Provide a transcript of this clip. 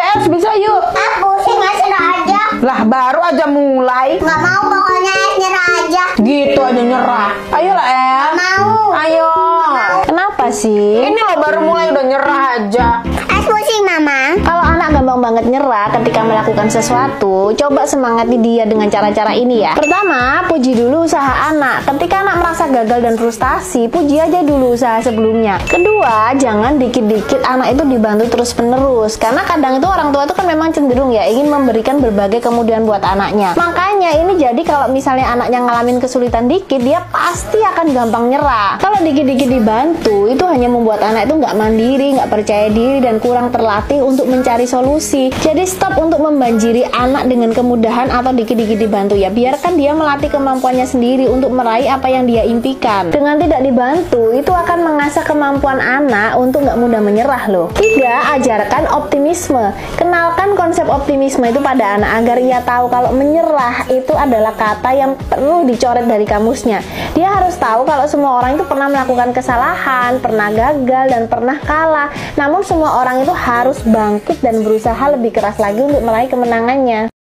beres, bisa yuk. Pusing nyerah aja. Lah baru aja mulai. Nggak mau, pokoknya nyerah aja. Gitu aja nyerah. Ayolah El. Mau. Ayo. Kenapa sih? Ini lo baru mulai udah nyerah aja. Pusing mama. Kalau anak gampang banget nyerah ketika melakukan sesuatu, coba semangati dia dengan cara-cara ini ya. Pertama, puji dulu usaha anak. Ketika anak merasa gagal dan frustasi, puji aja dulu usaha sebelumnya. Kedua, jangan dikit-dikit anak itu dibantu terus-menerus. Karena kadang itu orang tua itu kan memang cenderung ya ingin memberikan berbagai kemudahan buat anaknya. Makanya ini jadi kalau misalnya anaknya ngalamin kesulitan dikit, dia pasti akan gampang nyerah. Kalau dikit-dikit dibantu, itu hanya membuat anak itu nggak mandiri, nggak percaya diri, dan kurang terlatih untuk mencari solusi. Jadi stop untuk membanjiri anak dengan kemudahan atau dikit-dikit dibantu ya. Biarkan dia melatih kemampuannya sendiri untuk meraih apa yang dia impikan. Dengan tidak dibantu, itu akan mengasah kemampuan anak untuk nggak mudah menyerah loh. 3. Ajarkan optimisme. Kenalkan konsep optimisme itu pada anak agar ia tahu kalau menyerah itu adalah kata yang perlu dicoret dari kamusnya. Dia harus tahu kalau semua orang itu pernah melakukan kesalahan, pernah gagal, dan pernah kalah. Namun semua orang itu harus bangkit dan berusaha lebih keras lagi untuk meraih kemenangannya.